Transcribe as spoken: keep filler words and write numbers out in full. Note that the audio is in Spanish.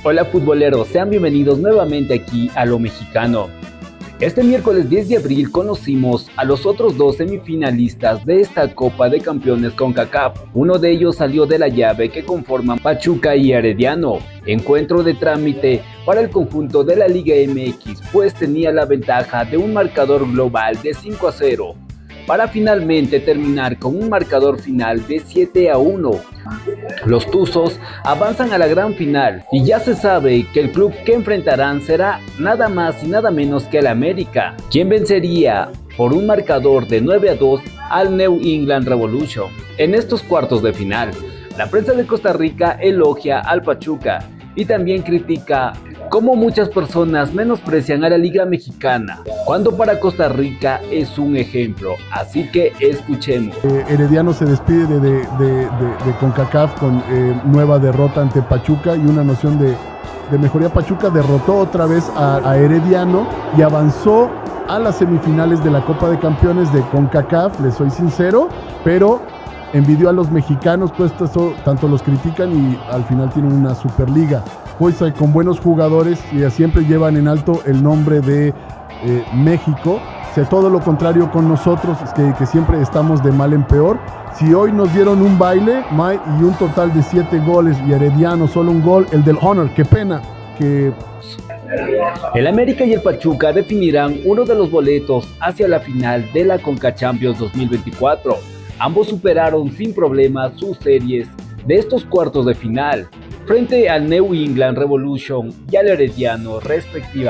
Hola futboleros, sean bienvenidos nuevamente aquí a Lo Mexicano. Este miércoles diez de abril conocimos a los otros dos semifinalistas de esta Copa de Campeones CONCACAF. Uno de ellos salió de la llave que conforman Pachuca y Herediano, encuentro de trámite para el conjunto de la Liga M X, pues tenía la ventaja de un marcador global de cinco a cero, para finalmente terminar con un marcador final de siete a uno. Los Tuzos avanzan a la gran final y ya se sabe que el club que enfrentarán será nada más y nada menos que el América, quien vencería por un marcador de nueve a dos al New England Revolution. En estos cuartos de final, la prensa de Costa Rica elogia al Pachuca y también critica cómo muchas personas menosprecian a la Liga Mexicana, cuando para Costa Rica es un ejemplo. Así que escuchemos. Eh, Herediano se despide de, de, de, de, de CONCACAF con eh, nueva derrota ante Pachuca y una noción de, de mejoría. Pachuca derrotó otra vez a, a Herediano y avanzó a las semifinales de la Copa de Campeones de CONCACAF, les soy sincero, pero envidió a los mexicanos, pues eso, tanto los critican y al final tienen una Superliga. Pues con buenos jugadores y siempre llevan en alto el nombre de eh, México. O sea, todo lo contrario con nosotros, es que, que siempre estamos de mal en peor. Si hoy nos dieron un baile y un total de siete goles y Herediano solo un gol, el del Honor, qué pena que... El América y el Pachuca definirán uno de los boletos hacia la final de la Conca Champions dos mil veinticuatro. Ambos superaron sin problemas sus series de estos cuartos de final frente al New England Revolution y al Herediano respectivamente.